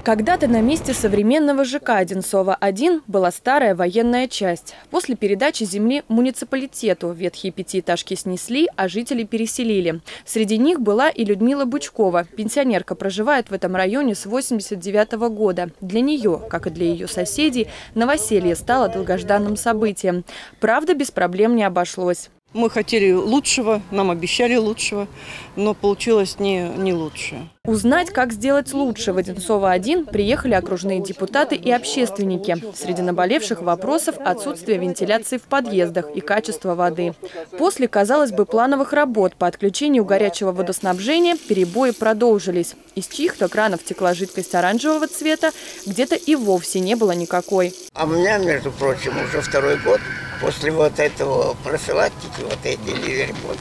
Когда-то на месте современного ЖК Одинцово-1 была старая военная часть. После передачи земли муниципалитету ветхие пятиэтажки снесли, а жителей переселили. Среди них была и Людмила Бычкова. Пенсионерка проживает в этом районе с 1989 года. Для нее, как и для ее соседей, новоселье стало долгожданным событием. Правда, без проблем не обошлось. Мы хотели лучшего, нам обещали лучшего, но получилось не лучше. Узнать, как сделать лучше в Одинцово-1 приехали окружные депутаты и общественники. Среди наболевших вопросов – отсутствие вентиляции в подъездах и качество воды. После, казалось бы, плановых работ по отключению горячего водоснабжения перебои продолжились. Из чьих-то кранов текла жидкость оранжевого цвета, где-то и вовсе не было никакой. А у меня, между прочим, уже второй год после вот этого профилактики, вот эти ливерпуль.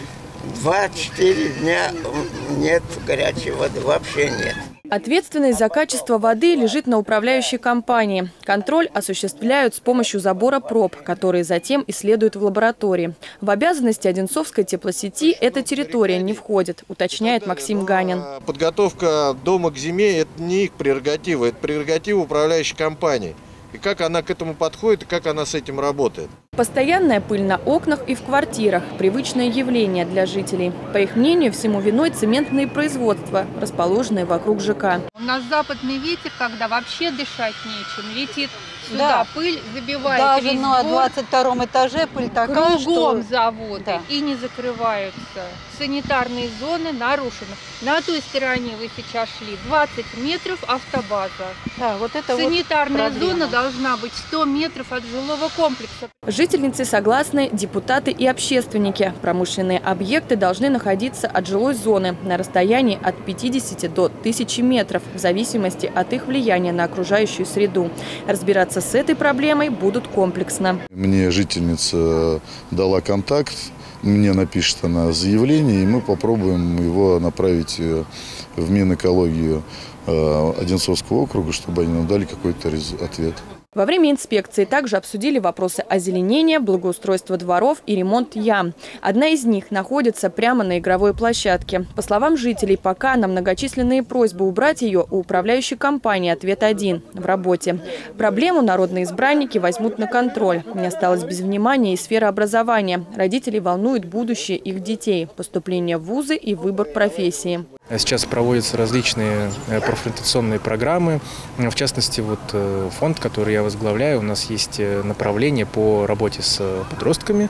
2-4 дня нет горячей воды, вообще нет. Ответственность за качество воды лежит на управляющей компании. Контроль осуществляют с помощью забора проб, которые затем исследуют в лаборатории. В обязанности Одинцовской теплосети эта территория не входит, уточняет Максим Ганин. Подготовка дома к зиме – это не их прерогатива, это прерогатива управляющей компании. И как она к этому подходит, и как она с этим работает. Постоянная пыль на окнах и в квартирах – привычное явление для жителей. По их мнению, всему виной цементные производства, расположенные вокруг ЖК. У нас западный ветер, когда вообще дышать нечем, летит сюда, пыль забивает даже весь на двор. 22-м этаже пыль такая, Кругом что... заводы и не закрываются. Санитарные зоны нарушены. На той стороне вы сейчас шли 20 метров автобаза. Да, вот это санитарная вот зона должна быть 100 метров от жилого комплекса. Жительницы согласны, депутаты и общественники. Промышленные объекты должны находиться от жилой зоны на расстоянии от 50 до 1000 метров, в зависимости от их влияния на окружающую среду. Разбираться с этой проблемой будут комплексно. Мне жительница дала контакт, мне напишет она заявление, и мы попробуем его направить в Минэкологию Одинцовского округа, чтобы они нам дали какой-то ответ. Во время инспекции также обсудили вопросы озеленения, благоустройства дворов и ремонт ям. Одна из них находится прямо на игровой площадке. По словам жителей, пока на многочисленные просьбы убрать ее у управляющей компании ответ один – в работе. Проблему народные избранники возьмут на контроль. Не осталось без внимания и сфера образования. Родителей волнует будущее их детей, поступление в вузы и выбор профессии. Сейчас проводятся различные профориентационные программы. В частности, вот фонд, который я возглавляю, у нас есть направление по работе с подростками.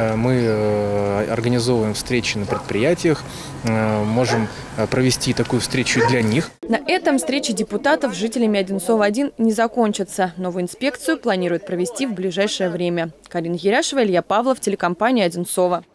Мы организовываем встречи на предприятиях, можем провести такую встречу и для них. На этом встречи депутатов с жителями Одинцова-1 не закончатся. Новую инспекцию планируют провести в ближайшее время. Карина Еряшева, Илья Павлов, телекомпания «Одинцово».